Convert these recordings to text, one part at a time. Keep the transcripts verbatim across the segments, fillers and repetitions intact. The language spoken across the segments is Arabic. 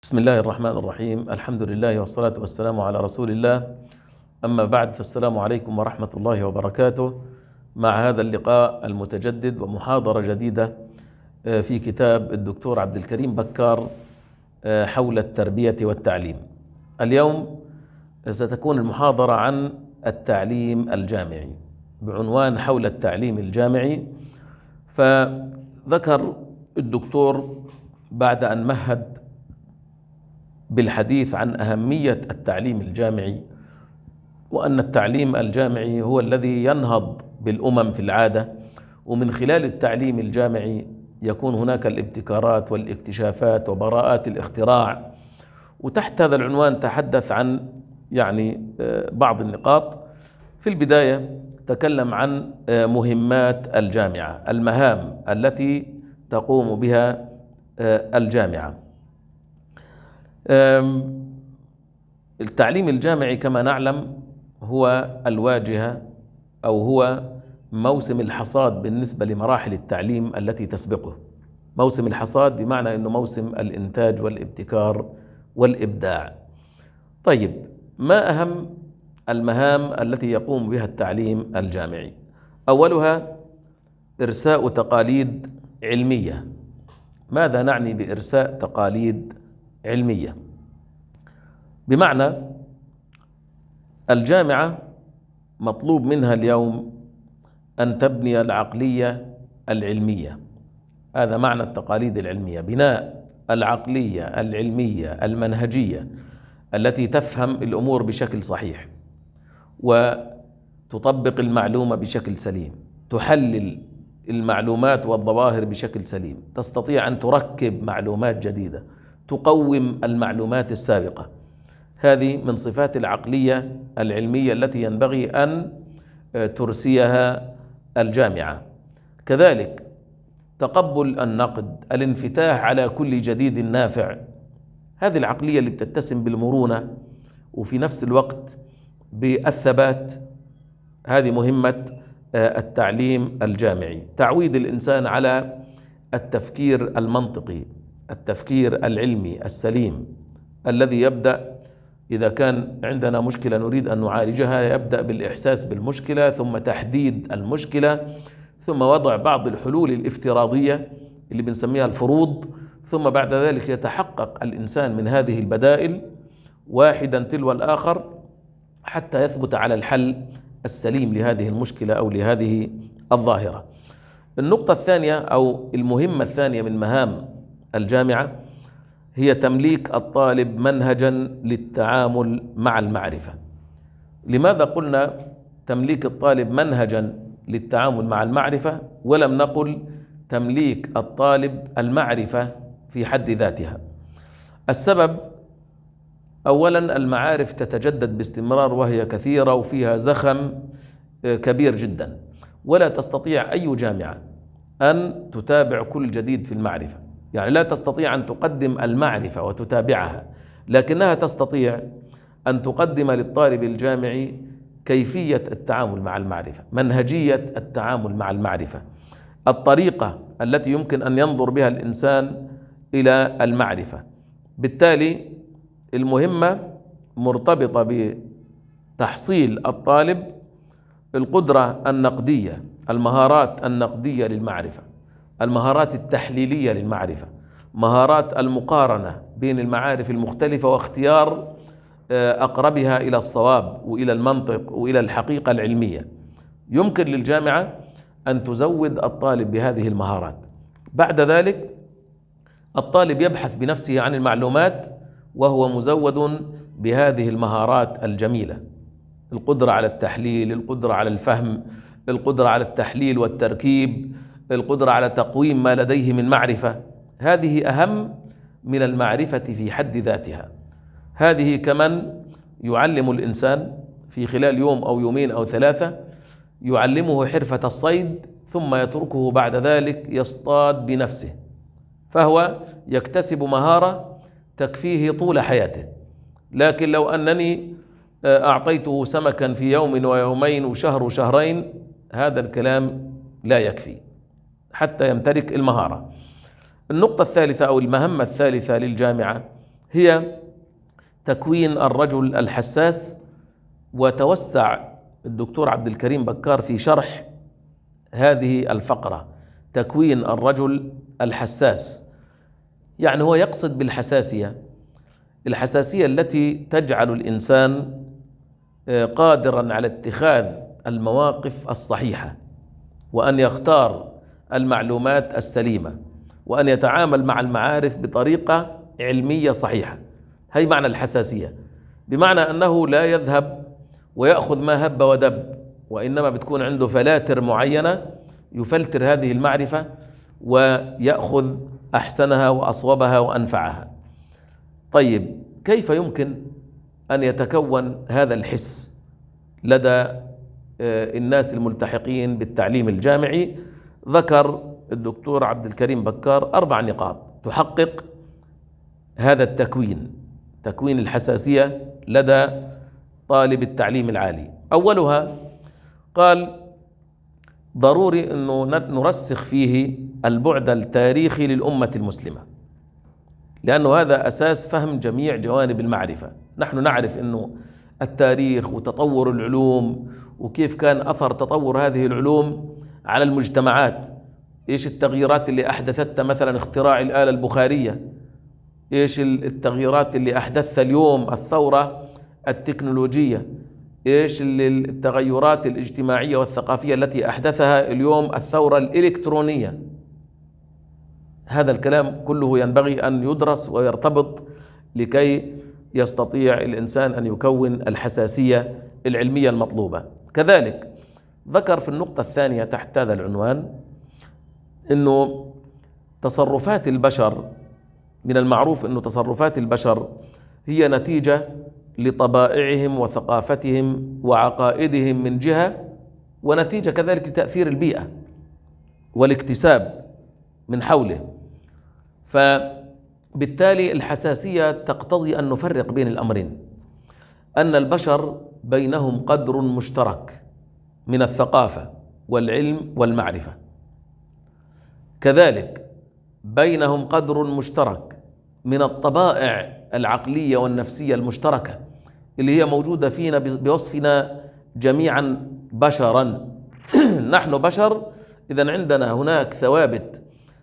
بسم الله الرحمن الرحيم. الحمد لله والصلاة والسلام على رسول الله. أما بعد، فالسلام عليكم ورحمة الله وبركاته، مع هذا اللقاء المتجدد ومحاضرة جديدة في كتاب الدكتور عبد الكريم بكار حول التربية والتعليم. اليوم ستكون المحاضرة عن التعليم الجامعي بعنوان حول التعليم الجامعي. فذكر الدكتور بعد أن مهد بالحديث عن أهمية التعليم الجامعي، وأن التعليم الجامعي هو الذي ينهض بالأمم في العادة، ومن خلال التعليم الجامعي يكون هناك الابتكارات والاكتشافات وبراءات الاختراع. وتحت هذا العنوان تحدث عن يعني بعض النقاط. في البداية تكلم عن مهمات الجامعة، المهام التي تقوم بها الجامعة. التعليم الجامعي كما نعلم هو الواجهة أو هو موسم الحصاد بالنسبة لمراحل التعليم التي تسبقه. موسم الحصاد بمعنى أنه موسم الإنتاج والابتكار والإبداع. طيب، ما أهم المهام التي يقوم بها التعليم الجامعي؟ أولها إرساء تقاليد علمية. ماذا نعني بإرساء تقاليد علمية؟ بمعنى الجامعة مطلوب منها اليوم أن تبني العقلية العلمية. هذا معنى التقاليد العلمية، بناء العقلية العلمية المنهجية التي تفهم الأمور بشكل صحيح وتطبق المعلومة بشكل سليم، تحلل المعلومات والظواهر بشكل سليم، تستطيع أن تركب معلومات جديدة، تقوم المعلومات السابقة. هذه من صفات العقلية العلمية التي ينبغي أن ترسيها الجامعة. كذلك تقبل النقد، الانفتاح على كل جديد نافع. هذه العقلية اللي بتتسم بالمرونة وفي نفس الوقت بالثبات. هذه مهمة التعليم الجامعي، تعويد الإنسان على التفكير المنطقي، التفكير العلمي السليم الذي يبدأ إذا كان عندنا مشكلة نريد أن نعالجها، يبدأ بالإحساس بالمشكلة، ثم تحديد المشكلة، ثم وضع بعض الحلول الافتراضية اللي بنسميها الفروض، ثم بعد ذلك يتحقق الإنسان من هذه البدائل واحدا تلو الآخر حتى يثبت على الحل السليم لهذه المشكلة أو لهذه الظاهرة. النقطة الثانية أو المهمة الثانية من مهام الجامعة هي تمليك الطالب منهجا للتعامل مع المعرفة. لماذا قلنا تمليك الطالب منهجا للتعامل مع المعرفة ولم نقل تمليك الطالب المعرفة في حد ذاتها؟ السبب أولا المعارف تتجدد باستمرار وهي كثيرة وفيها زخم كبير جدا، ولا تستطيع أي جامعة أن تتابع كل جديد في المعرفة. يعني لا تستطيع أن تقدم المعرفة وتتابعها، لكنها تستطيع أن تقدم للطالب الجامعي كيفية التعامل مع المعرفة، منهجية التعامل مع المعرفة، الطريقة التي يمكن أن ينظر بها الإنسان إلى المعرفة. بالتالي المهمة مرتبطة بتحصيل الطالب القدرة النقدية، المهارات النقدية للمعرفة، المهارات التحليلية للمعرفة، مهارات المقارنة بين المعارف المختلفة واختيار أقربها إلى الصواب وإلى المنطق وإلى الحقيقة العلمية. يمكن للجامعة أن تزود الطالب بهذه المهارات. بعد ذلك الطالب يبحث بنفسه عن المعلومات وهو مزود بهذه المهارات الجميلة، القدرة على التحليل، القدرة على الفهم، القدرة على التحليل والتركيب، القدرة على تقويم ما لديه من معرفة. هذه أهم من المعرفة في حد ذاتها. هذه كمن يعلم الإنسان في خلال يوم أو يومين أو ثلاثة، يعلمه حرفة الصيد ثم يتركه بعد ذلك يصطاد بنفسه، فهو يكتسب مهارة تكفيه طول حياته. لكن لو أنني أعطيته سمكا في يوم ويومين وشهر وشهرين، هذا الكلام لا يكفي حتى يمتلك المهارة. النقطة الثالثة أو المهمة الثالثة للجامعة هي تكوين الرجل الحساس. وتوسع الدكتور عبد الكريم بكار في شرح هذه الفقرة، تكوين الرجل الحساس. يعني هو يقصد بالحساسية الحساسية التي تجعل الإنسان قادرا على اتخاذ المواقف الصحيحة، وأن يختار المعلومات السليمة، وأن يتعامل مع المعارف بطريقة علمية صحيحة. هي معنى الحساسية، بمعنى أنه لا يذهب ويأخذ ما هب ودب، وإنما بتكون عنده فلاتر معينة يفلتر هذه المعرفة ويأخذ أحسنها وأصوبها وأنفعها. طيب، كيف يمكن أن يتكون هذا الحس لدى الناس الملتحقين بالتعليم الجامعي؟ ذكر الدكتور عبد الكريم بكار أربع نقاط تحقق هذا التكوين، تكوين الحساسية لدى طالب التعليم العالي. أولها قال ضروري أنه نرسخ فيه البعد التاريخي للأمة المسلمة، لأنه هذا أساس فهم جميع جوانب المعرفة. نحن نعرف أنه التاريخ وتطور العلوم وكيف كان أثر تطور هذه العلوم على المجتمعات، إيش التغييرات اللي أحدثتها، مثلا اختراع الآلة البخارية، إيش التغييرات اللي أحدثها اليوم الثورة التكنولوجية، إيش التغيرات الاجتماعية والثقافية التي أحدثها اليوم الثورة الإلكترونية. هذا الكلام كله ينبغي أن يدرس ويرتبط لكي يستطيع الإنسان أن يكون الحساسية العلمية المطلوبة. كذلك ذكر في النقطة الثانية تحت هذا العنوان أنه تصرفات البشر، من المعروف أنه تصرفات البشر هي نتيجة لطبائعهم وثقافتهم وعقائدهم من جهة، ونتيجة كذلك لتأثير البيئة والاكتساب من حوله. فبالتالي الحساسية تقتضي أن نفرق بين الأمرين، أن البشر بينهم قدر مشترك من الثقافة والعلم والمعرفة، كذلك بينهم قدر مشترك من الطبائع العقلية والنفسية المشتركة اللي هي موجودة فينا بوصفنا جميعا بشرا. نحن بشر، إذن عندنا هناك ثوابت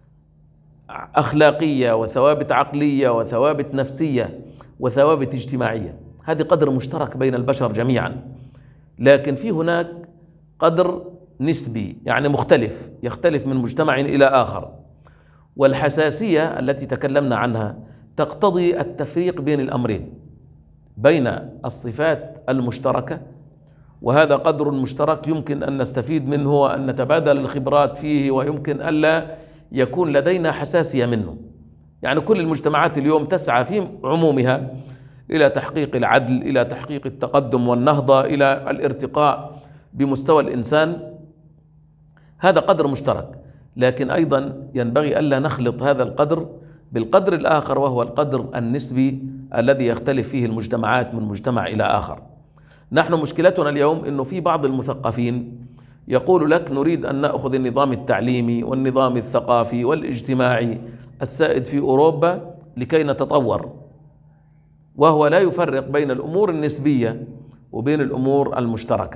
أخلاقية وثوابت عقلية وثوابت نفسية وثوابت اجتماعية، هذه قدر مشترك بين البشر جميعا. لكن في هناك قدر نسبي، يعني مختلف، يختلف من مجتمع إلى آخر. والحساسية التي تكلمنا عنها تقتضي التفريق بين الأمرين، بين الصفات المشتركة، وهذا قدر مشترك يمكن أن نستفيد منه وأن نتبادل الخبرات فيه، ويمكن ألا يكون لدينا حساسية منه. يعني كل المجتمعات اليوم تسعى في عمومها إلى تحقيق العدل، إلى تحقيق التقدم والنهضة، إلى الارتقاء بمستوى الإنسان. هذا قدر مشترك، لكن أيضا ينبغي ألا نخلط هذا القدر بالقدر الآخر، وهو القدر النسبي الذي يختلف فيه المجتمعات من مجتمع إلى آخر. نحن مشكلتنا اليوم أنه في بعض المثقفين يقول لك نريد أن نأخذ النظام التعليمي والنظام الثقافي والاجتماعي السائد في أوروبا لكي نتطور، وهو لا يفرق بين الأمور النسبية وبين الأمور المشتركة.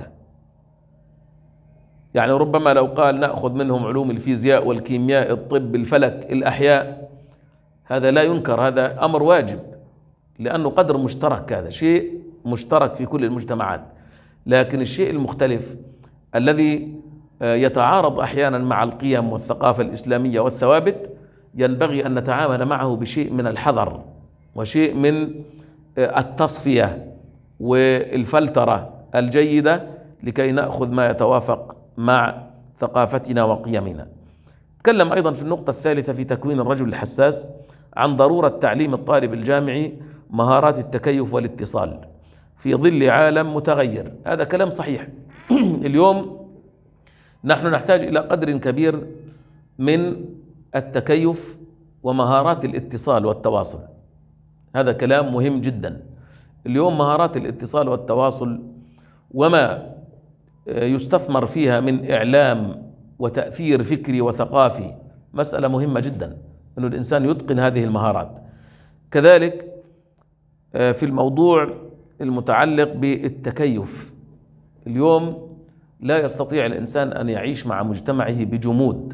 يعني ربما لو قال نأخذ منهم علوم الفيزياء والكيمياء، الطب، الفلك، الأحياء، هذا لا ينكر، هذا أمر واجب، لأنه قدر مشترك، هذا شيء مشترك في كل المجتمعات. لكن الشيء المختلف الذي يتعارض أحيانا مع القيم والثقافة الإسلامية والثوابت ينبغي أن نتعامل معه بشيء من الحذر وشيء من التصفية والفلترة الجيدة لكي نأخذ ما يتوافق مع ثقافتنا وقيمنا. تكلم أيضا في النقطة الثالثة في تكوين الرجل الحساس عن ضرورة تعليم الطالب الجامعي مهارات التكيف والاتصال في ظل عالم متغير. هذا كلام صحيح. اليوم نحن نحتاج إلى قدر كبير من التكيف ومهارات الاتصال والتواصل، هذا كلام مهم جدا. اليوم مهارات الاتصال والتواصل وما يستثمر فيها من إعلام وتأثير فكري وثقافي مسألة مهمة جدا، أن الإنسان يتقن هذه المهارات. كذلك في الموضوع المتعلق بالتكيف. اليوم لا يستطيع الإنسان أن يعيش مع مجتمعه بجمود،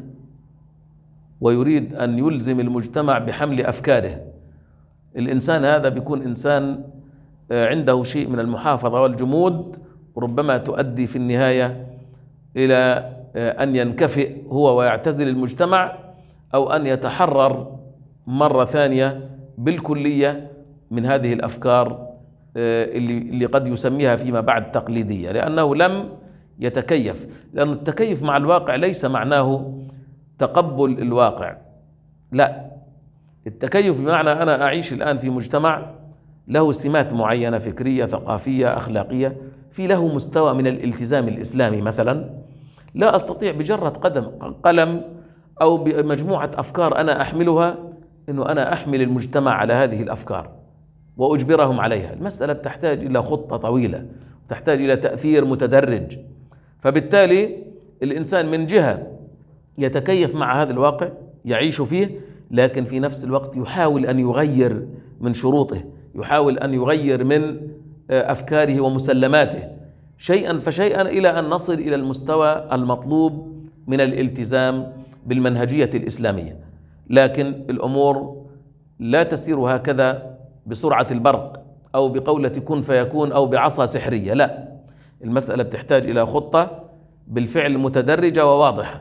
ويريد أن يلزم المجتمع بحمل أفكاره. الإنسان هذا بيكون إنسان عنده شيء من المحافظة والجمود، ربما تؤدي في النهاية إلى أن ينكفئ هو ويعتزل المجتمع، أو أن يتحرر مرة ثانية بالكلية من هذه الأفكار اللي قد يسميها فيما بعد تقليدية، لأنه لم يتكيف. لأن التكيف مع الواقع ليس معناه تقبل الواقع، لا، التكيف بمعنى أنا أعيش الآن في مجتمع له سمات معينة فكرية ثقافية أخلاقية، في له مستوى من الالتزام الإسلامي مثلا، لا أستطيع بجرة قدم قلم أو بمجموعة أفكار أنا أحملها أنه أنا أحمل المجتمع على هذه الأفكار وأجبرهم عليها. المسألة تحتاج إلى خطة طويلة، تحتاج إلى تأثير متدرج. فبالتالي الإنسان من جهة يتكيف مع هذا الواقع يعيش فيه، لكن في نفس الوقت يحاول أن يغير من شروطه، يحاول أن يغير من أفكاره ومسلماته شيئا فشيئا إلى أن نصل إلى المستوى المطلوب من الالتزام بالمنهجية الإسلامية. لكن الأمور لا تسير هكذا بسرعة البرق أو بقولة كن فيكون أو بعصا سحرية، لا، المسألة بتحتاج إلى خطة بالفعل متدرجة وواضحة،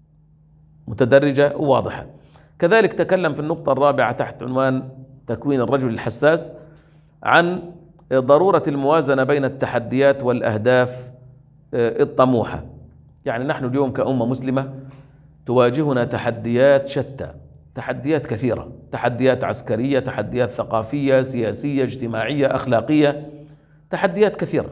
متدرجة وواضحة. كذلك تكلم في النقطة الرابعة تحت عنوان تكوين الرجل الحساس عن ضرورة الموازنة بين التحديات والأهداف الطموحة. يعني نحن اليوم كأمة مسلمة تواجهنا تحديات شتى، تحديات كثيرة، تحديات عسكرية، تحديات ثقافية، سياسية، اجتماعية، أخلاقية، تحديات كثيرة.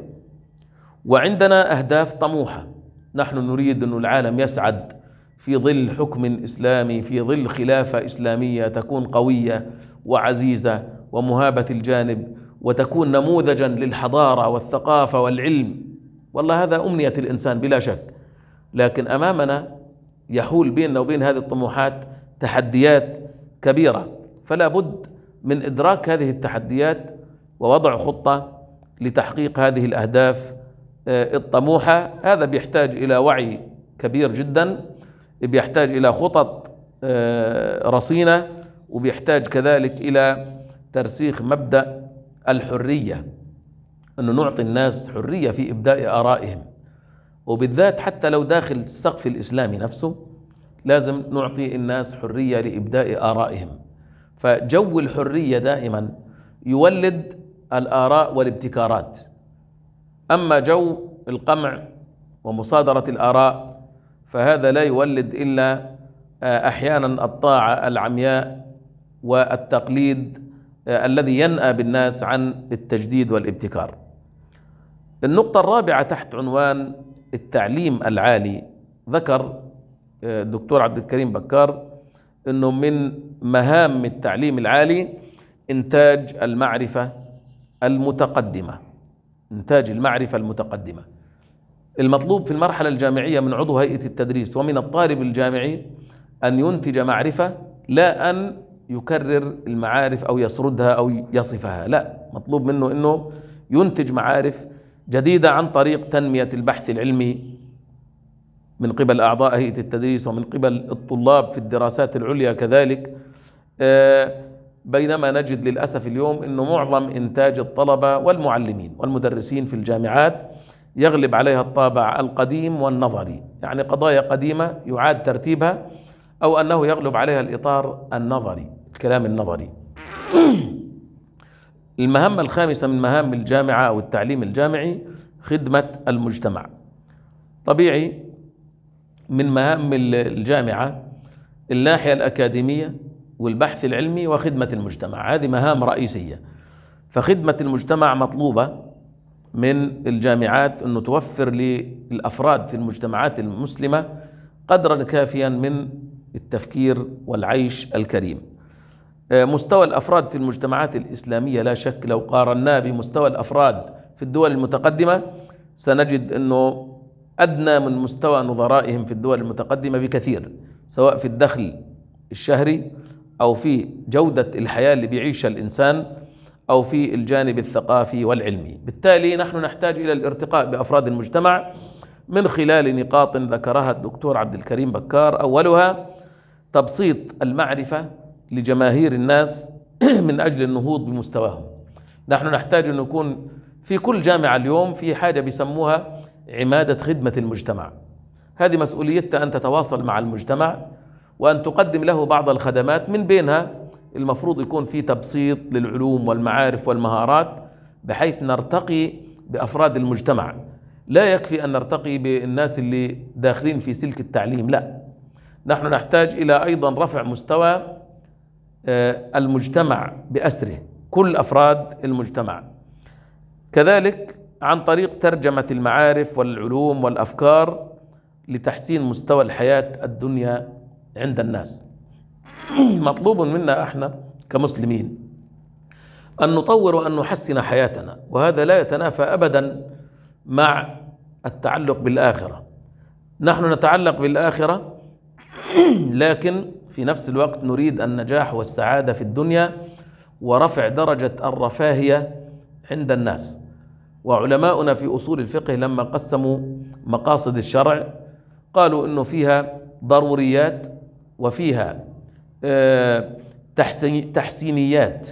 وعندنا أهداف طموحة، نحن نريد أن العالم يسعد في ظل حكم إسلامي، في ظل خلافة إسلامية تكون قوية وعزيزة ومهابة الجانب، وتكون نموذجا للحضارة والثقافة والعلم. والله هذا أمنية الإنسان بلا شك، لكن أمامنا يحول بيننا وبين هذه الطموحات تحديات كبيرة، فلا بد من إدراك هذه التحديات ووضع خطة لتحقيق هذه الأهداف الطموحة. هذا بيحتاج إلى وعي كبير جدا، بيحتاج إلى خطط رصينة، وبيحتاج كذلك إلى ترسيخ مبدأ الحرية، أنه نعطي الناس حرية في إبداء آرائهم، وبالذات حتى لو داخل السقف الإسلامي نفسه لازم نعطي الناس حرية لإبداء آرائهم. فجو الحرية دائما يولد الآراء والابتكارات، أما جو القمع ومصادرة الآراء فهذا لا يولد إلا أحيانا الطاعة العمياء والتقليد الذي ينأى بالناس عن التجديد والابتكار. النقطة الرابعة تحت عنوان التعليم العالي، ذكر الدكتور عبد الكريم بكار أنه من مهام التعليم العالي إنتاج المعرفة المتقدمة، إنتاج المعرفة المتقدمة. المطلوب في المرحلة الجامعية من عضو هيئة التدريس ومن الطالب الجامعي أن ينتج معرفة، لا أن يكرر المعارف أو يسردها أو يصفها، لا، مطلوب منه أنه ينتج معارف جديدة عن طريق تنمية البحث العلمي من قبل أعضاء هيئة التدريس ومن قبل الطلاب في الدراسات العليا كذلك. بينما نجد للأسف اليوم أنه معظم إنتاج الطلبة والمعلمين والمدرسين في الجامعات يغلب عليها الطابع القديم والنظري، يعني قضايا قديمة يعاد ترتيبها، أو أنه يغلب عليها الإطار النظري، الكلام النظري. المهمة الخامسة من مهام الجامعة أو التعليم الجامعي خدمة المجتمع. طبيعي من مهام الجامعة الناحية الأكاديمية والبحث العلمي وخدمة المجتمع، هذه مهام رئيسية. فخدمة المجتمع مطلوبة من الجامعات أنه توفر للأفراد في المجتمعات المسلمة قدرا كافيا من التفكير والعيش الكريم. مستوى الأفراد في المجتمعات الإسلامية لا شك لو قارناه بمستوى الأفراد في الدول المتقدمة سنجد أنه أدنى من مستوى نظرائهم في الدول المتقدمة بكثير، سواء في الدخل الشهري أو في جودة الحياة اللي بيعيشها الإنسان أو في الجانب الثقافي والعلمي. بالتالي نحن نحتاج إلى الارتقاء بأفراد المجتمع من خلال نقاط ذكرها الدكتور عبد الكريم بكار. أولها تبسيط المعرفة لجماهير الناس من أجل النهوض بمستواهم. نحن نحتاج أن نكون في كل جامعة اليوم في حاجة بيسموها عمادة خدمة المجتمع. هذه مسؤوليتها أن تتواصل مع المجتمع وأن تقدم له بعض الخدمات، من بينها المفروض يكون في تبسيط للعلوم والمعارف والمهارات بحيث نرتقي بأفراد المجتمع. لا يكفي أن نرتقي بالناس اللي داخلين في سلك التعليم، لا، نحن نحتاج إلى أيضا رفع مستوى المجتمع بأسره، كل أفراد المجتمع. كذلك عن طريق ترجمة المعارف والعلوم والأفكار لتحسين مستوى الحياة الدنيا عند الناس. مطلوب منا احنا كمسلمين أن نطور وأن نحسن حياتنا، وهذا لا يتنافى أبدا مع التعلق بالآخرة. نحن نتعلق بالآخرة لكن في نفس الوقت نريد النجاح والسعادة في الدنيا ورفع درجة الرفاهية عند الناس. وعلماؤنا في أصول الفقه لما قسموا مقاصد الشرع قالوا إنه فيها ضروريات وفيها تحسينيات،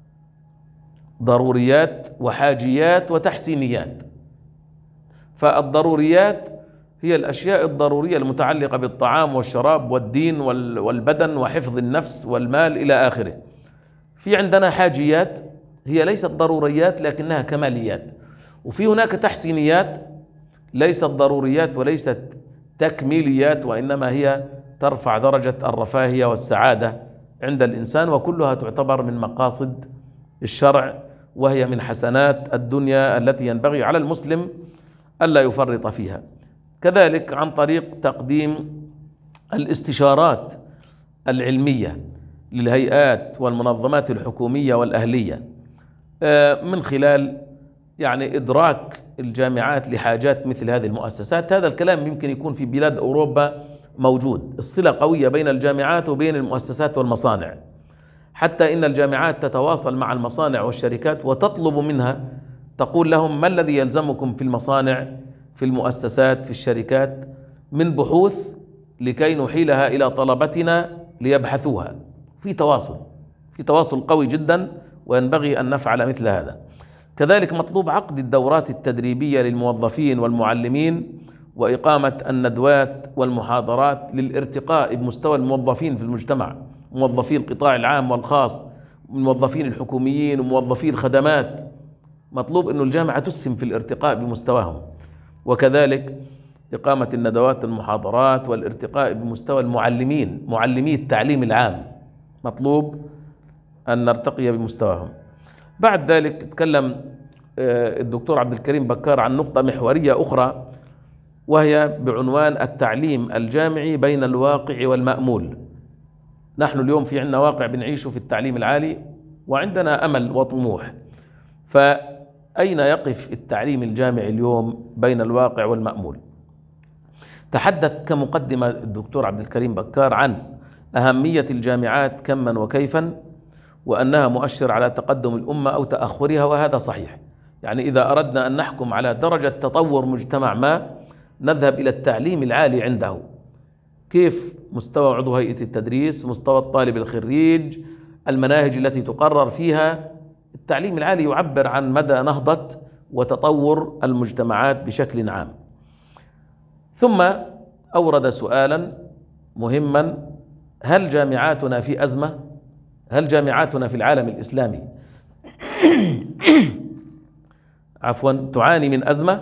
ضروريات وحاجيات وتحسينيات. فالضروريات هي الأشياء الضرورية المتعلقة بالطعام والشراب والدين والبدن وحفظ النفس والمال إلى آخره. في عندنا حاجيات هي ليست ضروريات لكنها كماليات، وفي هناك تحسينيات ليست ضروريات وليست تكميليات، وإنما هي ترفع درجة الرفاهية والسعادة عند الإنسان، وكلها تعتبر من مقاصد الشرع، وهي من حسنات الدنيا التي ينبغي على المسلم ألا يفرط فيها. كذلك عن طريق تقديم الاستشارات العلمية للهيئات والمنظمات الحكومية والأهلية من خلال يعني إدراك الجامعات لحاجات مثل هذه المؤسسات. هذا الكلام يمكن يكون في بلاد أوروبا موجود، الصلة قوية بين الجامعات وبين المؤسسات والمصانع، حتى إن الجامعات تتواصل مع المصانع والشركات وتطلب منها، تقول لهم ما الذي يلزمكم في المصانع في المؤسسات في الشركات من بحوث لكي نحيلها إلى طلبتنا ليبحثوها. في تواصل في تواصل قوي جدا، وينبغي أن نفعل مثل هذا. كذلك مطلوب عقد الدورات التدريبية للموظفين والمعلمين وإقامة الندوات والمحاضرات للارتقاء بمستوى الموظفين في المجتمع، موظفي القطاع العام والخاص، الموظفين الحكوميين وموظفي الخدمات. مطلوب أن الجامعة تسهم في الارتقاء بمستواهم، وكذلك إقامة الندوات والمحاضرات والارتقاء بمستوى المعلمين، معلمي التعليم العام، مطلوب أن نرتقي بمستواهم. بعد ذلك تكلم الدكتور عبد الكريم بكار عن نقطة محورية أخرى، وهي بعنوان التعليم الجامعي بين الواقع والمأمول. نحن اليوم في عندنا واقع بنعيشه في التعليم العالي، وعندنا أمل وطموح، فأين يقف التعليم الجامعي اليوم بين الواقع والمأمول؟ تحدث كمقدمة الدكتور عبد الكريم بكار عن أهمية الجامعات كما وكيفا، وأنها مؤشر على تقدم الأمة أو تأخرها، وهذا صحيح. يعني إذا أردنا أن نحكم على درجة تطور مجتمع ما نذهب إلى التعليم العالي عنده، كيف مستوى عضو هيئة التدريس، مستوى الطالب الخريج، المناهج التي تقرر فيها. التعليم العالي يعبر عن مدى نهضة وتطور المجتمعات بشكل عام. ثم أورد سؤالا مهما: هل جامعاتنا في أزمة؟ هل جامعاتنا في العالم الإسلامي عفوا تعاني من أزمة؟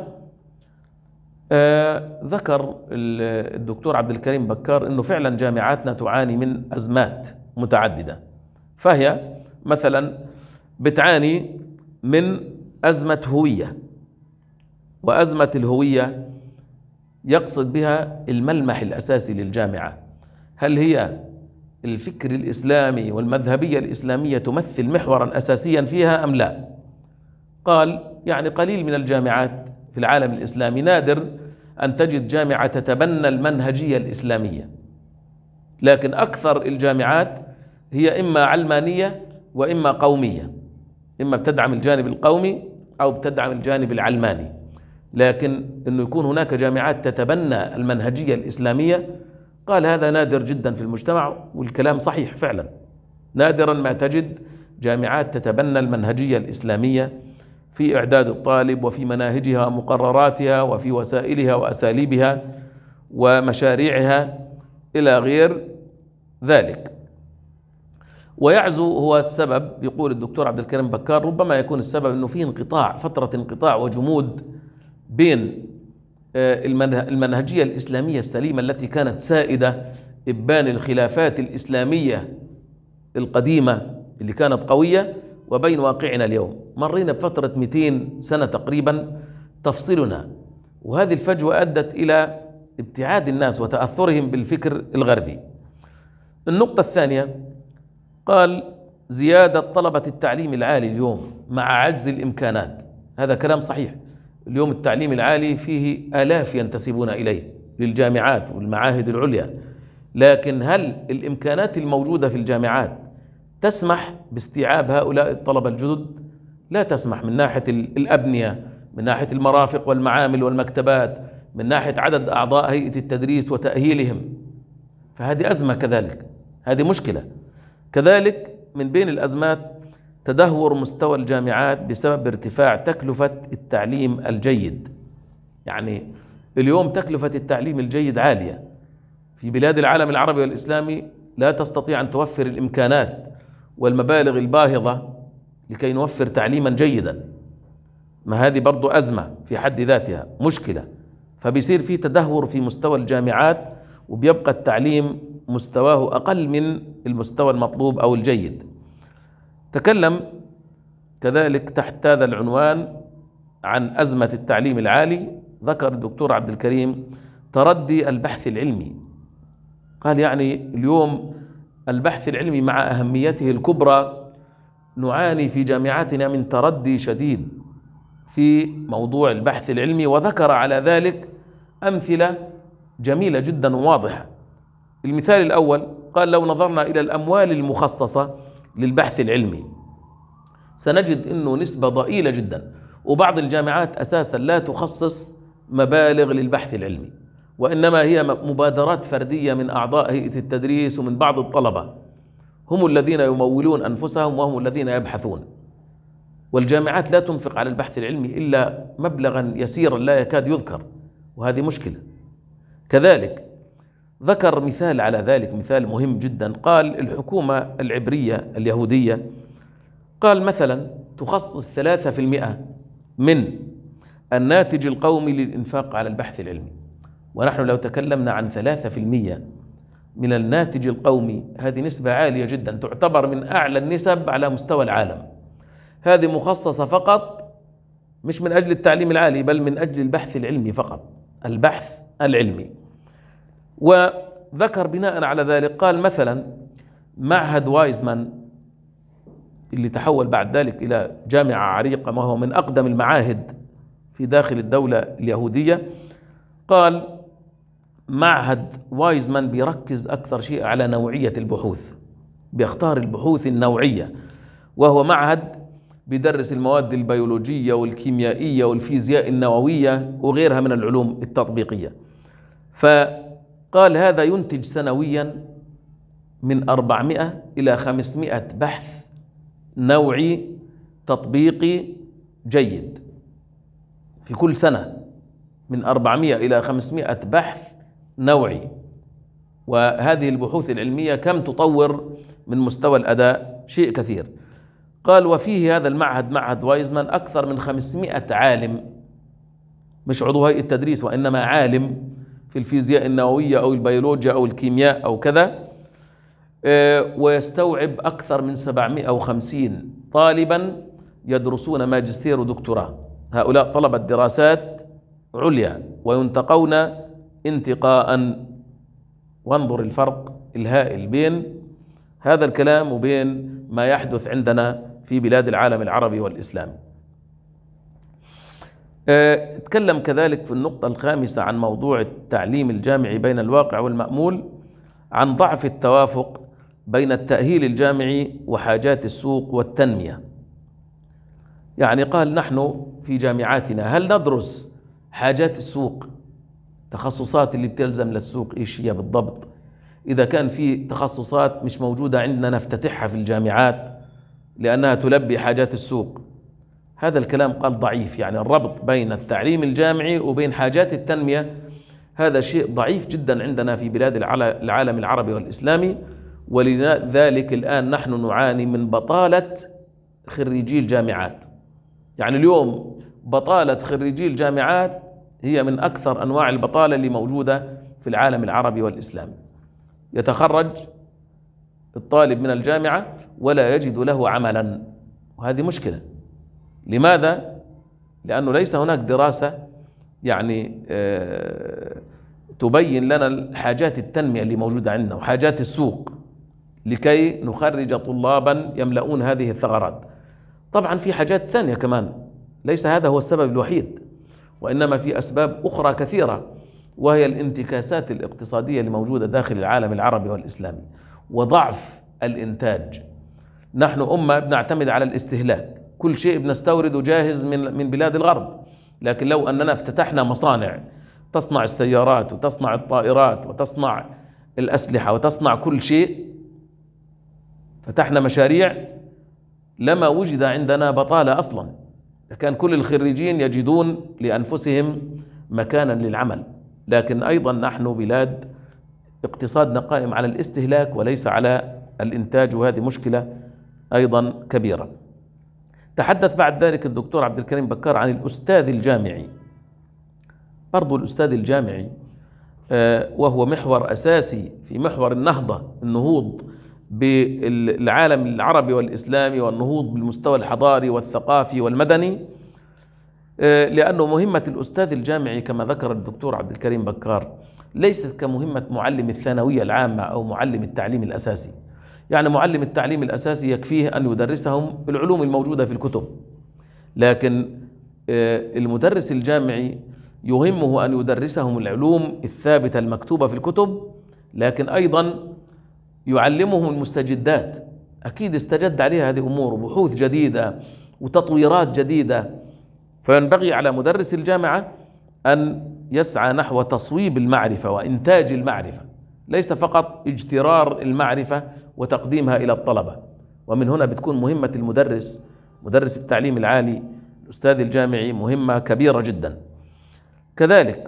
آه ذكر الدكتور عبد الكريم بكار أنه فعلا جامعاتنا تعاني من أزمات متعددة، فهي مثلا بتعاني من أزمة هوية، وأزمة الهوية يقصد بها الملمح الأساسي للجامعة. هل هي الفكر الإسلامي والمذهبية الإسلامية تمثل محورا أساسيا فيها أم لا؟ قال يعني قليل من الجامعات في العالم الإسلامي، نادر أن تجد جامعة تتبنى المنهجية الإسلامية، لكن أكثر الجامعات هي إما علمانية وإما قومية. إما بتدعم الجانب القومي أو بتدعم الجانب العلماني، لكن أنه يكون هناك جامعات تتبنى المنهجية الإسلامية، قال هذا نادر جدا في المجتمع، والكلام صحيح فعلا. نادرا ما تجد جامعات تتبنى المنهجية الإسلامية في إعداد الطالب وفي مناهجها ومقرراتها وفي وسائلها وأساليبها ومشاريعها إلى غير ذلك. ويعزو هو السبب، يقول الدكتور عبد الكريم بكار، ربما يكون السبب أنه في انقطاع، فترة انقطاع وجمود بين المنهجية الإسلامية السليمة التي كانت سائدة إبان الخلافات الإسلامية القديمة اللي كانت قوية، وبين واقعنا اليوم. مرينا بفترة مئتين سنة تقريبا تفصلنا، وهذه الفجوة أدت إلى ابتعاد الناس وتأثرهم بالفكر الغربي. النقطة الثانية، قال زيادة طلبة التعليم العالي اليوم مع عجز الإمكانات. هذا كلام صحيح. اليوم التعليم العالي فيه آلاف ينتسبون إليه للجامعات والمعاهد العليا، لكن هل الإمكانات الموجودة في الجامعات تسمح باستيعاب هؤلاء الطلبة الجدد؟ لا تسمح، من ناحية الأبنية، من ناحية المرافق والمعامل والمكتبات، من ناحية عدد أعضاء هيئة التدريس وتأهيلهم. فهذه أزمة كذلك، هذه مشكلة. كذلك من بين الأزمات تدهور مستوى الجامعات بسبب ارتفاع تكلفة التعليم الجيد. يعني اليوم تكلفة التعليم الجيد عالية في بلاد العالم العربي والإسلامي، لا تستطيع أن توفر الإمكانات والمبالغ الباهظة لكي نوفر تعليما جيدا. ما هذه برضو أزمة في حد ذاتها، مشكلة. فبيصير في تدهور في مستوى الجامعات، وبيبقى التعليم مستواه أقل من المستوى المطلوب أو الجيد. تكلم كذلك تحت هذا العنوان عن أزمة التعليم العالي. ذكر الدكتور عبد الكريم تردي البحث العلمي. قال يعني اليوم البحث العلمي مع أهميته الكبرى نعاني في جامعاتنا من تردي شديد في موضوع البحث العلمي، وذكر على ذلك أمثلة جميلة جدا وواضحة. المثال الأول، قال لو نظرنا إلى الأموال المخصصة للبحث العلمي سنجد أنه نسبة ضئيلة جدا، وبعض الجامعات أساسا لا تخصص مبالغ للبحث العلمي، وإنما هي مبادرات فردية من أعضاء هيئة التدريس ومن بعض الطلبة، هم الذين يمولون أنفسهم وهم الذين يبحثون. والجامعات لا تنفق على البحث العلمي إلا مبلغا يسيرا لا يكاد يذكر، وهذه مشكلة. كذلك ذكر مثال على ذلك، مثال مهم جدا. قال الحكومة العبرية اليهودية، قال مثلا تخصص ثلاثة في المئة من الناتج القومي للإنفاق على البحث العلمي. ونحن لو تكلمنا عن ثلاثة في المئة من الناتج القومي، هذه نسبة عالية جدا، تعتبر من أعلى النسب على مستوى العالم. هذه مخصصة فقط مش من أجل التعليم العالي، بل من أجل البحث العلمي فقط، البحث العلمي. وذكر بناء على ذلك، قال مثلا معهد وايزمان اللي تحول بعد ذلك إلى جامعة عريقة، ما هو من أقدم المعاهد في داخل الدولة اليهودية، قال معهد وايزمان بيركز أكثر شيء على نوعية البحوث، بيختار البحوث النوعية، وهو معهد بيدرس المواد البيولوجية والكيميائية والفيزياء النووية وغيرها من العلوم التطبيقية. فقال هذا ينتج سنويا من أربعمائة إلى خمسمائة بحث نوعي تطبيقي جيد في كل سنة، من أربعمائة إلى خمسمائة بحث نوعي. وهذه البحوث العلمية كم تطور من مستوى الأداء؟ شيء كثير. قال وفيه هذا المعهد، معهد وايزمان، أكثر من خمسمائة عالم، مش عضو هيئة التدريس وإنما عالم في الفيزياء النووية أو البيولوجيا أو الكيمياء أو كذا، ويستوعب أكثر من سبعمائة وخمسين طالبا يدرسون ماجستير ودكتوراه. هؤلاء طلبة دراسات عليا وينتقون انتقاء. وانظر الفرق الهائل بين هذا الكلام وبين ما يحدث عندنا في بلاد العالم العربي والإسلامي. اتكلم كذلك في النقطة الخامسة عن موضوع التعليم الجامعي بين الواقع والمأمول، عن ضعف التوافق بين التأهيل الجامعي وحاجات السوق والتنمية. يعني قال نحن في جامعاتنا هل ندرس حاجات السوق، تخصصات اللي بتلزم للسوق إيش هي بالضبط؟ إذا كان في تخصصات مش موجودة عندنا نفتتحها في الجامعات لأنها تلبي حاجات السوق. هذا الكلام قال ضعيف، يعني الربط بين التعليم الجامعي وبين حاجات التنمية هذا شيء ضعيف جدا عندنا في بلاد العالم العربي والإسلامي. ولذلك الآن نحن نعاني من بطالة خريجي الجامعات. يعني اليوم بطالة خريجي الجامعات هي من أكثر أنواع البطالة اللي موجودة في العالم العربي والإسلامي. يتخرج الطالب من الجامعة ولا يجد له عملا، وهذه مشكلة. لماذا؟ لأنه ليس هناك دراسة يعني تبين لنا حاجات التنمية اللي موجودة عندنا وحاجات السوق لكي نخرج طلابا يملؤون هذه الثغرات. طبعا في حاجات ثانية كمان، ليس هذا هو السبب الوحيد، وإنما في أسباب أخرى كثيرة، وهي الانتكاسات الاقتصادية اللي موجودة داخل العالم العربي والإسلامي وضعف الإنتاج. نحن أمة بنعتمد على الاستهلاك، كل شيء بنستورده جاهز من من بلاد الغرب. لكن لو أننا افتتحنا مصانع تصنع السيارات وتصنع الطائرات وتصنع الأسلحة وتصنع كل شيء، فتحنا مشاريع، لما وجد عندنا بطالة أصلا، كان كل الخريجين يجدون لأنفسهم مكانا للعمل. لكن أيضا نحن بلاد اقتصادنا قائم على الاستهلاك وليس على الإنتاج، وهذه مشكلة أيضا كبيرة. تحدث بعد ذلك الدكتور عبد الكريم بكار عن الأستاذ الجامعي. برضو الأستاذ الجامعي وهو محور أساسي في محور النهضة، النهوض بالعالم العربي والإسلامي والنهوض بالمستوى الحضاري والثقافي والمدني، لأنه مهمة الأستاذ الجامعي كما ذكر الدكتور عبد الكريم بكار ليست كمهمة معلم الثانوية العامة أو معلم التعليم الأساسي. يعني معلم التعليم الأساسي يكفيه أن يدرسهم العلوم الموجودة في الكتب، لكن المدرس الجامعي يهمه أن يدرسهم العلوم الثابتة المكتوبة في الكتب، لكن أيضا يعلمهم المستجدات. أكيد استجد عليها هذه أمور وبحوث جديدة وتطويرات جديدة، فينبغي على مدرس الجامعة أن يسعى نحو تصويب المعرفة وإنتاج المعرفة، ليس فقط اجترار المعرفة وتقديمها إلى الطلبة. ومن هنا بتكون مهمة المدرس، مدرس التعليم العالي، الأستاذ الجامعي، مهمة كبيرة جدا. كذلك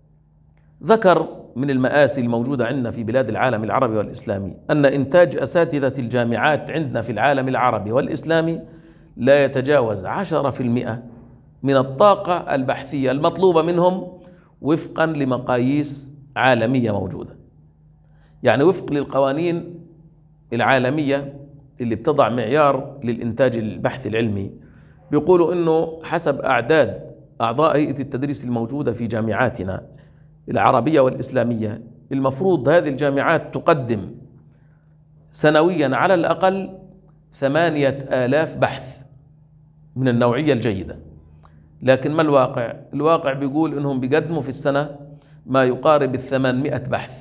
ذكر من المآسي الموجودة عندنا في بلاد العالم العربي والإسلامي أن إنتاج أساتذة الجامعات عندنا في العالم العربي والإسلامي لا يتجاوز عشرة في المئة من الطاقة البحثية المطلوبة منهم وفقا لمقاييس عالمية موجودة. يعني وفق للقوانين العالمية اللي بتضع معيار للإنتاج البحثي العلمي، بيقولوا أنه حسب أعداد أعضاء هيئة التدريس الموجودة في جامعاتنا العربية والإسلامية، المفروض هذه الجامعات تقدم سنويا على الأقل ثمانية آلاف بحث من النوعية الجيدة. لكن ما الواقع؟ الواقع بيقول أنهم بيقدموا في السنة ما يقارب الثمانمائة بحث.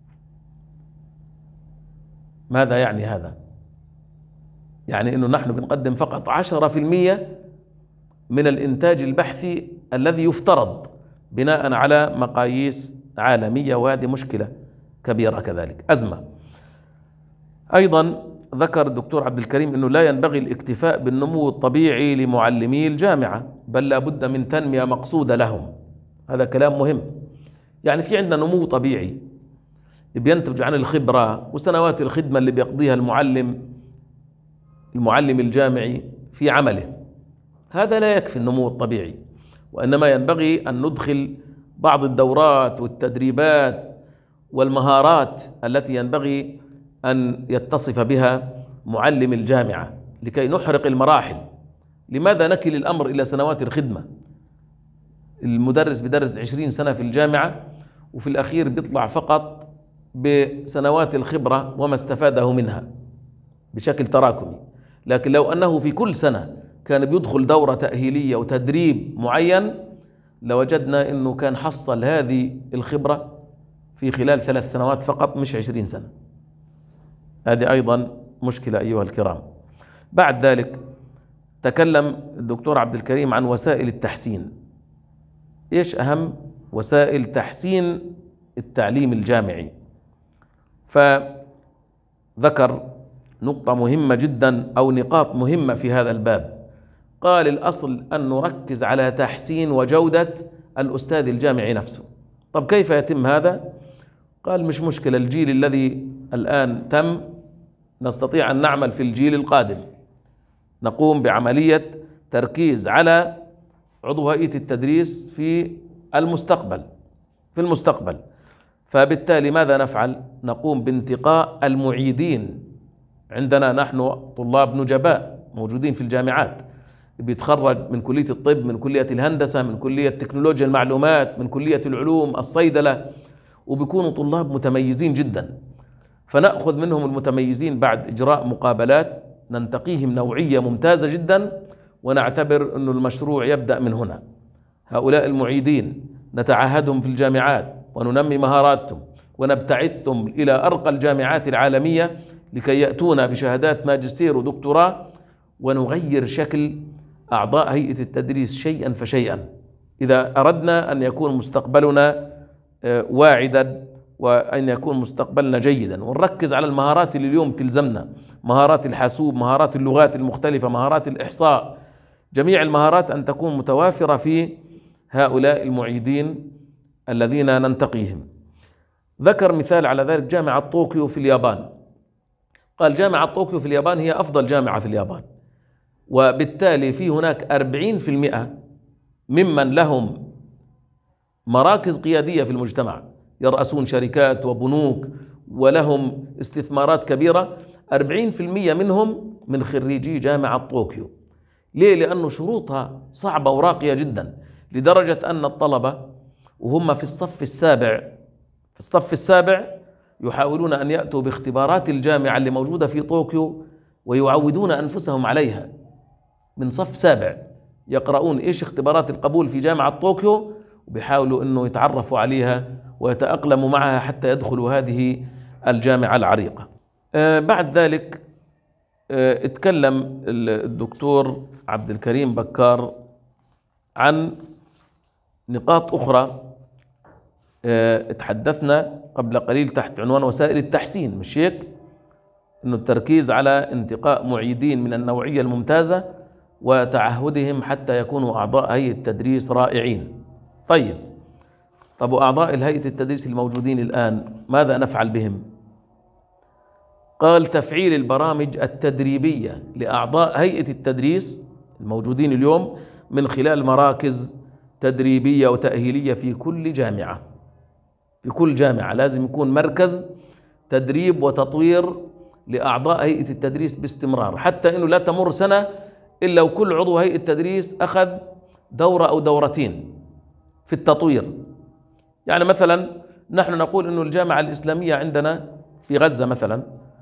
ماذا يعني هذا؟ يعني أنه نحن بنقدم فقط عشرة في المئة من الإنتاج البحثي الذي يفترض بناء على مقاييس عالمية، وهذه مشكلة كبيرة كذلك، أزمة. أيضا ذكر الدكتور عبد الكريم أنه لا ينبغي الاكتفاء بالنمو الطبيعي لمعلمي الجامعة، بل لا بد من تنمية مقصودة لهم. هذا كلام مهم. يعني في عندنا نمو طبيعي بينتج عن الخبرة وسنوات الخدمة اللي بيقضيها المعلم المعلم الجامعي في عمله. هذا لا يكفي النمو الطبيعي، وإنما ينبغي أن ندخل بعض الدورات والتدريبات والمهارات التي ينبغي أن يتصف بها معلم الجامعة لكي نحرق المراحل. لماذا نكل الأمر إلى سنوات الخدمة؟ المدرس بدرس عشرين سنة في الجامعة وفي الأخير بيطلع فقط بسنوات الخبرة وما استفاده منها بشكل تراكمي. لكن لو أنه في كل سنة كان بيدخل دورة تأهيلية وتدريب معين، لوجدنا أنه كان حصل هذه الخبرة في خلال ثلاث سنوات فقط، مش عشرين سنة. هذه أيضا مشكلة أيها الكرام. بعد ذلك تكلم الدكتور عبد الكريم عن وسائل التحسين. إيش أهم وسائل تحسين التعليم الجامعي؟ فذكر نقطة مهمة جدا أو نقاط مهمة في هذا الباب. قال الأصل أن نركز على تحسين وجودة الأستاذ الجامعي نفسه. طب كيف يتم هذا؟ قال مش مشكلة، الجيل الذي الآن تم نستطيع أن نعمل في الجيل القادم، نقوم بعملية تركيز على عضو هيئة التدريس في المستقبل في المستقبل فبالتالي ماذا نفعل؟ نقوم بانتقاء المعيدين. عندنا نحن طلاب نجباء موجودين في الجامعات، بيتخرج من كلية الطب، من كلية الهندسة، من كلية تكنولوجيا المعلومات، من كلية العلوم، الصيدلة، وبيكونوا طلاب متميزين جدا. فنأخذ منهم المتميزين بعد إجراء مقابلات، ننتقيهم نوعية ممتازة جدا، ونعتبر أن المشروع يبدأ من هنا. هؤلاء المعيدين نتعهدهم في الجامعات وننمي مهاراتهم ونبتعثهم إلى أرقى الجامعات العالمية لكي يأتونا بشهادات ماجستير ودكتوراه، ونغير شكل أعضاء هيئة التدريس شيئا فشيئا إذا أردنا أن يكون مستقبلنا واعدا وأن يكون مستقبلنا جيدا. ونركز على المهارات اللي اليوم تلزمنا، مهارات الحاسوب، مهارات اللغات المختلفة، مهارات الإحصاء، جميع المهارات أن تكون متوافرة في هؤلاء المعيدين الذين ننتقيهم. ذكر مثال على ذلك جامعة طوكيو في اليابان. قال جامعة طوكيو في اليابان هي أفضل جامعة في اليابان، وبالتالي في هناك أربعين بالمئة ممن لهم مراكز قيادية في المجتمع، يرأسون شركات وبنوك ولهم استثمارات كبيرة، أربعين بالمئة منهم من خريجي جامعة طوكيو. ليه؟ لأنه شروطها صعبة وراقية جدا، لدرجة أن الطلبة وهم في الصف السابع في الصف السابع يحاولون أن يأتوا باختبارات الجامعة اللي موجودة في طوكيو ويعودون أنفسهم عليها. من صف سابع يقرؤون إيش اختبارات القبول في جامعة طوكيو، وبيحاولوا أنه يتعرفوا عليها ويتأقلموا معها حتى يدخلوا هذه الجامعة العريقة. آه بعد ذلك آه اتكلم الدكتور عبد الكريم بكار عن نقاط أخرى. اه تحدثنا قبل قليل تحت عنوان وسائل التحسين، مش هيك؟ إنه التركيز على انتقاء معيدين من النوعية الممتازة وتعهدهم حتى يكونوا أعضاء هيئة التدريس رائعين. طيب، طب أعضاء الهيئة التدريس الموجودين الآن ماذا نفعل بهم؟ قال تفعيل البرامج التدريبية لأعضاء هيئة التدريس الموجودين اليوم من خلال مراكز تدريبية وتأهيلية في كل جامعة. في كل جامعة لازم يكون مركز تدريب وتطوير لأعضاء هيئة التدريس باستمرار، حتى أنه لا تمر سنة إلا وكل عضو هيئة التدريس أخذ دورة أو دورتين في التطوير. يعني مثلا نحن نقول أنه الجامعة الإسلامية عندنا في غزة مثلا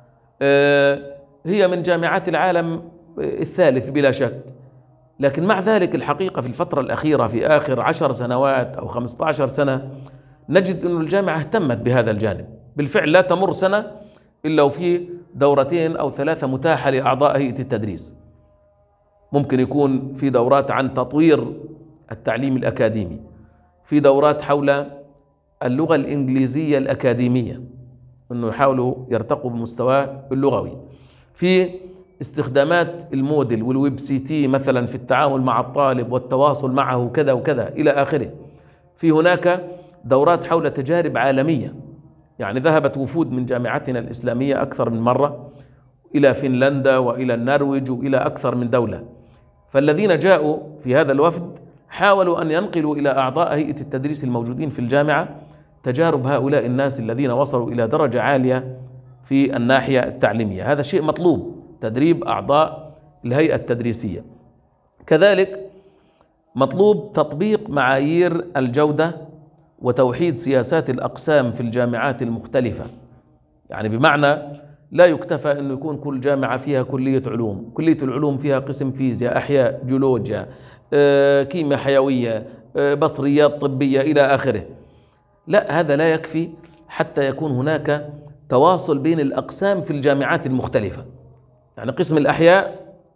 هي من جامعات العالم الثالث بلا شك، لكن مع ذلك الحقيقة في الفترة الأخيرة في آخر عشر سنوات أو خمسة عشر سنة نجد أن الجامعة اهتمت بهذا الجانب. بالفعل لا تمر سنة إلا وفي دورتين أو ثلاثة متاحة لأعضاء هيئة التدريس. ممكن يكون في دورات عن تطوير التعليم الأكاديمي، في دورات حول اللغة الإنجليزية الأكاديمية، أنه يحاولوا يرتقوا بمستواه اللغوي، في استخدامات الموديل والويب سي تي مثلا في التعامل مع الطالب والتواصل معه كذا وكذا إلى آخره. في هناك دورات حول تجارب عالمية، يعني ذهبت وفود من جامعتنا الإسلامية أكثر من مرة إلى فنلندا وإلى النرويج وإلى أكثر من دولة، فالذين جاءوا في هذا الوفد حاولوا أن ينقلوا إلى أعضاء هيئة التدريس الموجودين في الجامعة تجارب هؤلاء الناس الذين وصلوا إلى درجة عالية في الناحية التعليمية. هذا شيء مطلوب، تدريب أعضاء الهيئة التدريسية. كذلك مطلوب تطبيق معايير الجودة وتوحيد سياسات الأقسام في الجامعات المختلفة، يعني بمعنى لا يكتفى أن يكون كل جامعة فيها كلية علوم، كلية العلوم فيها قسم فيزياء، أحياء، جيولوجيا، كيمياء حيوية، بصريات طبية إلى آخره. لا، هذا لا يكفي حتى يكون هناك تواصل بين الأقسام في الجامعات المختلفة. يعني قسم الأحياء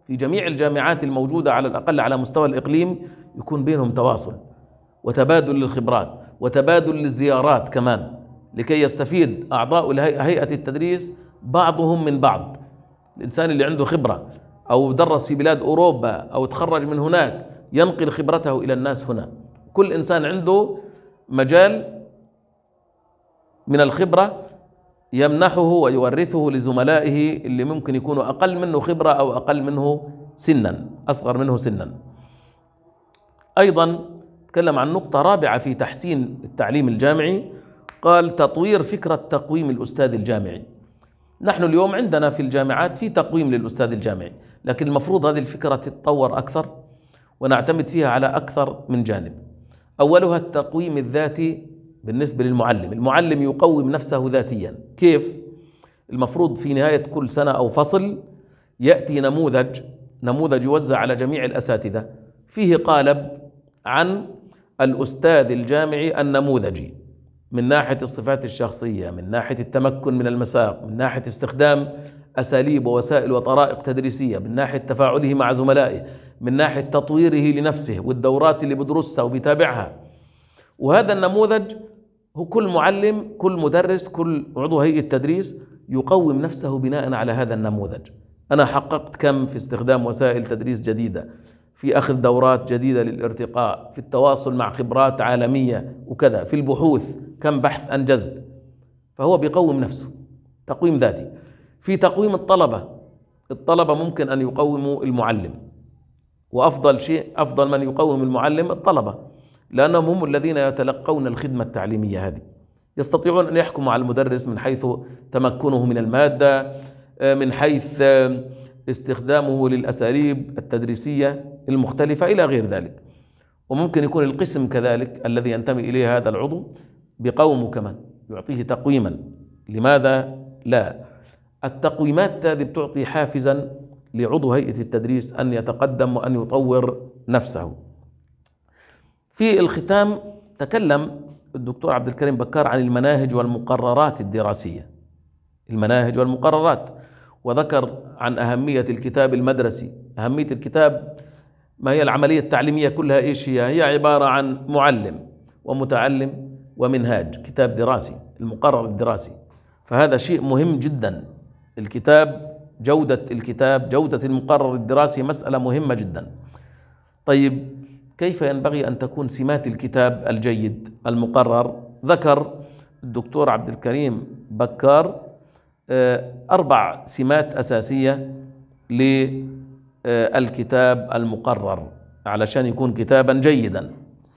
في جميع الجامعات الموجودة على الأقل على مستوى الإقليم يكون بينهم تواصل وتبادل للخبرات وتبادل للزيارات كمان، لكي يستفيد أعضاء هيئة التدريس بعضهم من بعض. الإنسان اللي عنده خبرة أو درس في بلاد أوروبا أو تخرج من هناك ينقل خبرته إلى الناس هنا. كل إنسان عنده مجال من الخبرة يمنحه ويورثه لزملائه اللي ممكن يكونوا أقل منه خبرة أو أقل منه سنا، أصغر منه سنا. أيضا تكلم عن نقطة رابعة في تحسين التعليم الجامعي، قال تطوير فكرة تقويم الأستاذ الجامعي. نحن اليوم عندنا في الجامعات في تقويم للأستاذ الجامعي، لكن المفروض هذه الفكرة تتطور أكثر ونعتمد فيها على أكثر من جانب. أولها التقويم الذاتي بالنسبة للمعلم. المعلم يقوم نفسه ذاتيا. كيف؟ المفروض في نهاية كل سنة أو فصل يأتي نموذج نموذج يوزع على جميع الأساتذة فيه قالب عن الأستاذ الجامعي النموذجي، من ناحية الصفات الشخصية، من ناحية التمكن من المساق، من ناحية استخدام أساليب ووسائل وطرائق تدريسية، من ناحية تفاعله مع زملائه، من ناحية تطويره لنفسه والدورات اللي بدرسها وبيتابعها. وهذا النموذج هو كل معلم، كل مدرس، كل عضو هيئة تدريس يقوم نفسه بناء على هذا النموذج. أنا حققت كم في استخدام وسائل تدريس جديدة، في أخذ دورات جديدة للارتقاء، في التواصل مع خبرات عالمية وكذا، في البحوث كم بحث أنجزت. فهو بيقوم نفسه تقويم ذاتي. في تقويم الطلبة، الطلبة ممكن أن يقوموا المعلم، وأفضل شيء أفضل من يقوم المعلم الطلبة، لأنهم هم الذين يتلقون الخدمة التعليمية هذه، يستطيعون أن يحكموا على المدرس من حيث تمكنه من المادة، من حيث استخدامه للأساليب التدريسية المختلفة إلى غير ذلك. وممكن يكون القسم كذلك الذي ينتمي إليه هذا العضو بقومه كمان، يعطيه تقويما. لماذا لا؟ التقويمات هذه بتعطي حافزا لعضو هيئة التدريس أن يتقدم وأن يطور نفسه. في الختام تكلم الدكتور عبد الكريم بكار عن المناهج والمقررات الدراسية، المناهج والمقررات، وذكر عن أهمية الكتاب المدرسي. أهمية الكتاب ما هي العملية التعليمية كلها إيش هي؟ هي عبارة عن معلم ومتعلم ومنهاج، كتاب دراسي، المقرر الدراسي. فهذا شيء مهم جدا. الكتاب، جودة الكتاب، جودة المقرر الدراسي مسألة مهمة جدا. طيب كيف ينبغي أن تكون سمات الكتاب الجيد المقرر؟ ذكر الدكتور عبد الكريم بكار أربع سمات أساسية للكتاب المقرر علشان يكون كتابا جيدا.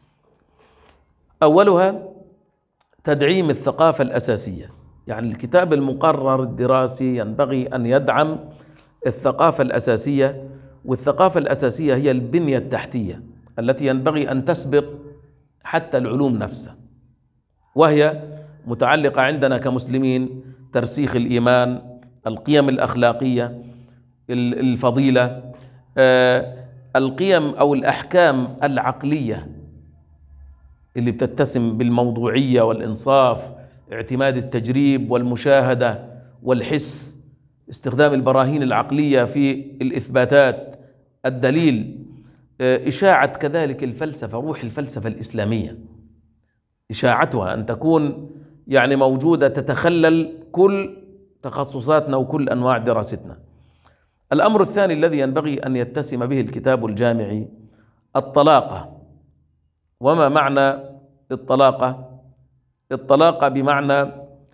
أولها تدعيم الثقافة الأساسية، يعني الكتاب المقرر الدراسي ينبغي أن يدعم الثقافة الأساسية، والثقافة الأساسية هي البنية التحتية التي ينبغي أن تسبق حتى العلوم نفسها، وهي متعلقة عندنا كمسلمين ترسيخ الإيمان، القيم الأخلاقية، الفضيلة، القيم أو الأحكام العقلية اللي بتتسم بالموضوعية والإنصاف، اعتماد التجريب والمشاهدة والحس، استخدام البراهين العقلية في الإثباتات، الدليل، إشاعة كذلك الفلسفة، روح الفلسفة الإسلامية، إشاعتها أن تكون يعني موجودة تتخلل كل تخصصاتنا وكل أنواع دراستنا. الأمر الثاني الذي ينبغي أن يتسم به الكتاب الجامعي الطلاقة. وما معنى الطلاقة؟ الطلاقة بمعنى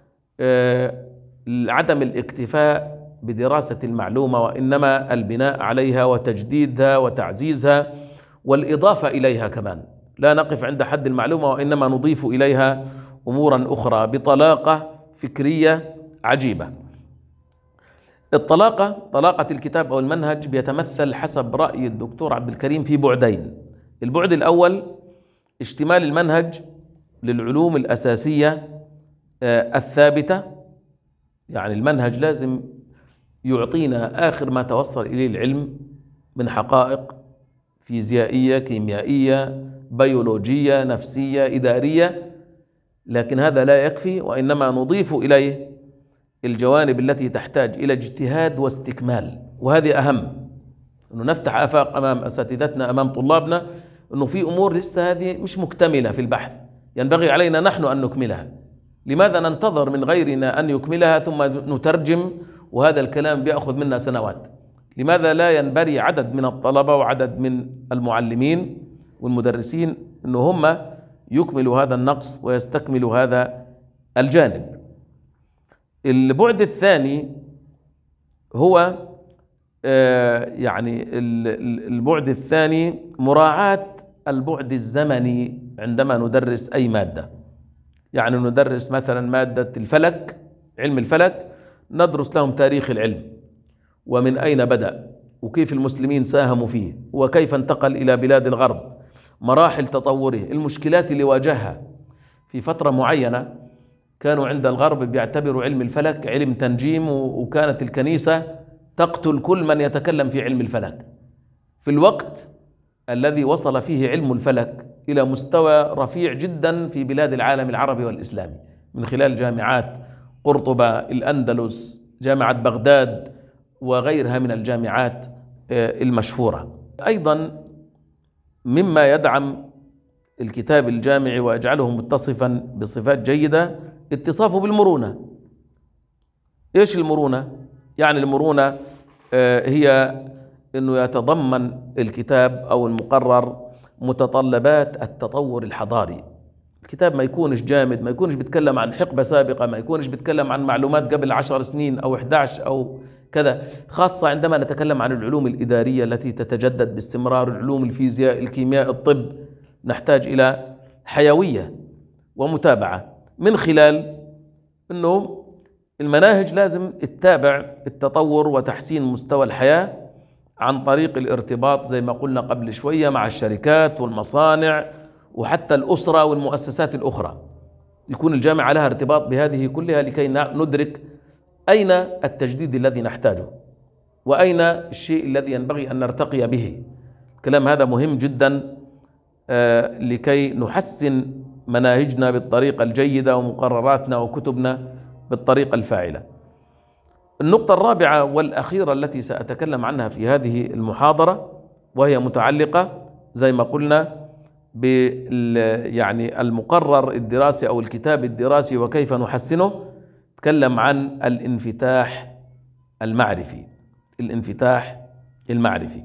عدم الاكتفاء بدراسة المعلومة، وإنما البناء عليها وتجديدها وتعزيزها والإضافة إليها كمان. لا نقف عند حد المعلومة وإنما نضيف إليها أمورا أخرى بطلاقة فكرية عجيبة. الطلاقة، طلاقة الكتاب أو المنهج بيتمثل حسب رأي الدكتور عبد الكريم في بعدين. البعد الأول اشتمال المنهج للعلوم الأساسية الثابتة، يعني المنهج لازم يعطينا آخر ما توصل إليه العلم من حقائق فيزيائية، كيميائية، بيولوجية، نفسية، إدارية، لكن هذا لا يكفي، وإنما نضيف إليه الجوانب التي تحتاج إلى اجتهاد واستكمال، وهذه أهم. أنه نفتح آفاق أمام أساتذتنا، أمام طلابنا، أنه في أمور لسه هذه مش مكتملة في البحث، ينبغي علينا نحن أن نكملها. لماذا ننتظر من غيرنا أن يكملها ثم نترجم وهذا الكلام بيأخذ منا سنوات؟ لماذا لا ينبري عدد من الطلبة وعدد من المعلمين والمدرسين أنه هم يكملوا هذا النقص ويستكملوا هذا الجانب؟ البعد الثاني هو يعني البعد الثاني مراعاة البعد الزمني عندما ندرس أي مادة. يعني ندرس مثلا مادة الفلك، علم الفلك، ندرس لهم تاريخ العلم ومن أين بدأ وكيف المسلمين ساهموا فيه وكيف انتقل إلى بلاد الغرب، مراحل تطوره، المشكلات اللي واجهها في فترة معينة. كانوا عند الغرب بيعتبروا علم الفلك علم تنجيم، وكانت الكنيسة تقتل كل من يتكلم في علم الفلك. في الوقت الذي وصل فيه علم الفلك إلى مستوى رفيع جدا في بلاد العالم العربي والإسلامي من خلال جامعات قرطبة، الأندلس، جامعة بغداد وغيرها من الجامعات المشهورة. أيضا مما يدعم الكتاب الجامعي ويجعله متصفا بصفات جيدة اتصافه بالمرونة. إيش المرونة؟ يعني المرونة هي أنه يتضمن الكتاب أو المقرر متطلبات التطور الحضاري. الكتاب ما يكونش جامد، ما يكونش بيتكلم عن حقبة سابقة، ما يكونش بيتكلم عن معلومات قبل عشر سنين أو إحدى عشر أو كذا، خاصة عندما نتكلم عن العلوم الإدارية التي تتجدد باستمرار، العلوم الفيزياء، الكيمياء، الطب، نحتاج إلى حيوية ومتابعة من خلال أنه المناهج لازم تتابع التطور وتحسين مستوى الحياة عن طريق الارتباط زي ما قلنا قبل شوية مع الشركات والمصانع وحتى الأسرة والمؤسسات الأخرى. يكون الجامعة لها ارتباط بهذه كلها لكي ندرك أين التجديد الذي نحتاجه وأين الشيء الذي ينبغي أن نرتقي به. الكلام هذا مهم جدا لكي نحسن مناهجنا بالطريقة الجيدة ومقرراتنا وكتبنا بالطريقة الفاعلة. النقطة الرابعة والأخيرة التي سأتكلم عنها في هذه المحاضرة وهي متعلقة زي ما قلنا بال يعني المقرر الدراسي أو الكتاب الدراسي وكيف نحسنه. تكلم عن الانفتاح المعرفي. الانفتاح المعرفي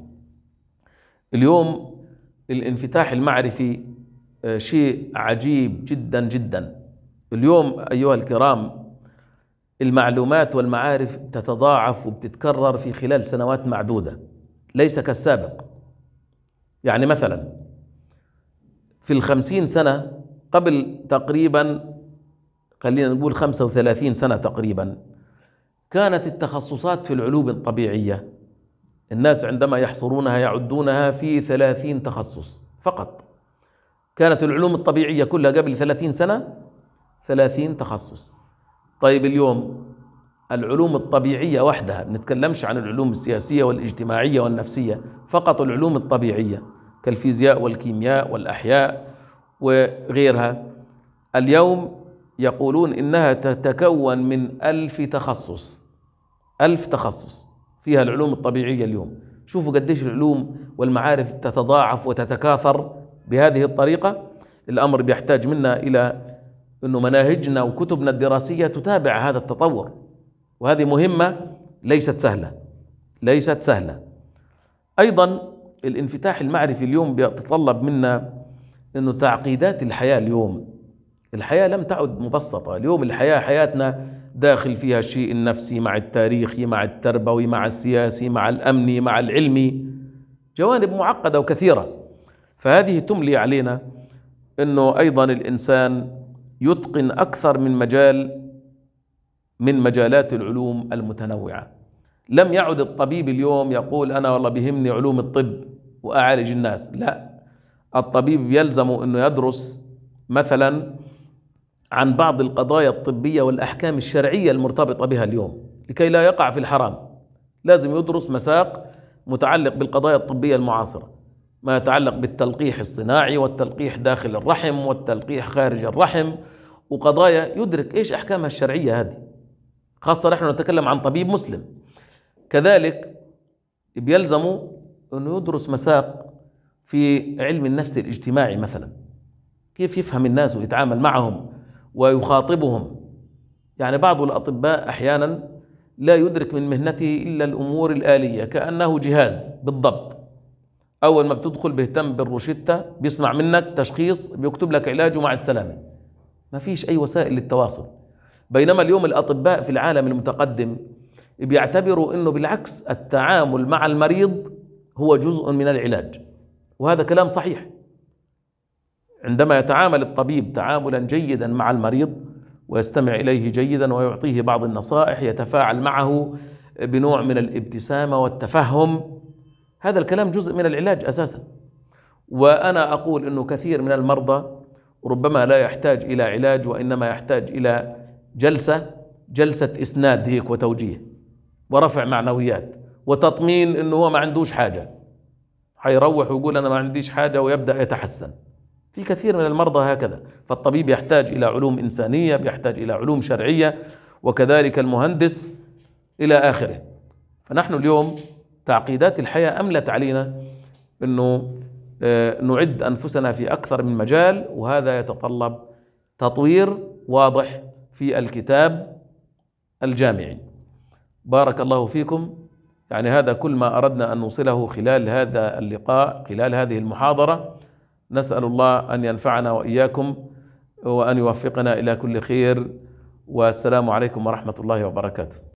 اليوم، الانفتاح المعرفي شيء عجيب جدا جدا. اليوم أيها الكرام المعلومات والمعارف تتضاعف وبتتكرر في خلال سنوات معدودة، ليس كالسابق. يعني مثلا في الخمسين سنة قبل تقريبا، خلينا نقول خمسة وثلاثين سنة تقريبا، كانت التخصصات في العلوم الطبيعية الناس عندما يحصرونها يعدونها في ثلاثين تخصص فقط. كانت العلوم الطبيعية كلها قبل ثلاثين سنة ثلاثين تخصص. طيب اليوم العلوم الطبيعية وحدها، نتكلمش عن العلوم السياسية والاجتماعية والنفسية، فقط العلوم الطبيعية كالفيزياء والكيمياء والأحياء وغيرها، اليوم يقولون إنها تتكون من ألف تخصص. ألف تخصص فيها العلوم الطبيعية اليوم. شوفوا قديش العلوم والمعارف تتضاعف وتتكاثر بهذه الطريقة. الأمر بيحتاج منا إلى أنه مناهجنا وكتبنا الدراسية تتابع هذا التطور، وهذه مهمة ليست سهلة ليست سهلة. أيضا الانفتاح المعرفي اليوم بيتطلب منا أنه تعقيدات الحياة اليوم، الحياة لم تعد مبسطة. اليوم الحياة حياتنا داخل فيها الشيء النفسي مع التاريخي مع التربوي مع السياسي مع الأمني مع العلمي، جوانب معقدة وكثيرة. فهذه تملي علينا أنه أيضا الإنسان يتقن أكثر من مجال من مجالات العلوم المتنوعة. لم يعد الطبيب اليوم يقول أنا والله بيهمني علوم الطب وأعالج الناس، لا، الطبيب يلزم أنه يدرس مثلا عن بعض القضايا الطبية والأحكام الشرعية المرتبطة بها اليوم لكي لا يقع في الحرام. لازم يدرس مساق متعلق بالقضايا الطبية المعاصرة، ما يتعلق بالتلقيح الصناعي والتلقيح داخل الرحم والتلقيح خارج الرحم، وقضايا يدرك إيش أحكامها الشرعية هذه، خاصة نحن نتكلم عن طبيب مسلم. كذلك بيلزم أنه يدرس مساق في علم النفس الاجتماعي مثلا، كيف يفهم الناس ويتعامل معهم ويخاطبهم. يعني بعض الأطباء أحيانا لا يدرك من مهنته إلا الأمور الآلية، كأنه جهاز بالضبط. أول ما بتدخل بيهتم بالروشتة، بيسمع منك تشخيص، بيكتب لك علاج ومع السلامة، ما فيش أي وسائل للتواصل. بينما اليوم الأطباء في العالم المتقدم بيعتبروا أنه بالعكس التعامل مع المريض هو جزء من العلاج، وهذا كلام صحيح. عندما يتعامل الطبيب تعاملا جيدا مع المريض ويستمع إليه جيدا ويعطيه بعض النصائح، يتفاعل معه بنوع من الابتسامة والتفهم، هذا الكلام جزء من العلاج أساسا. وأنا أقول أنه كثير من المرضى ربما لا يحتاج إلى علاج، وإنما يحتاج إلى جلسة جلسة إسناد هيك وتوجيه ورفع معنويات وتطمين أنه هو ما عندوش حاجة، حيروح ويقول أنا ما عنديش حاجة ويبدأ يتحسن. في كثير من المرضى هكذا. فالطبيب يحتاج إلى علوم إنسانية، يحتاج إلى علوم شرعية، وكذلك المهندس إلى آخره. فنحن اليوم تعقيدات الحياة أملت علينا أنه نعد أنفسنا في أكثر من مجال، وهذا يتطلب تطوير واضح في الكتاب الجامعي. بارك الله فيكم. يعني هذا كل ما أردنا أن نوصله خلال هذا اللقاء، خلال هذه المحاضرة. نسأل الله أن ينفعنا وإياكم وأن يوفقنا إلى كل خير، والسلام عليكم ورحمة الله وبركاته.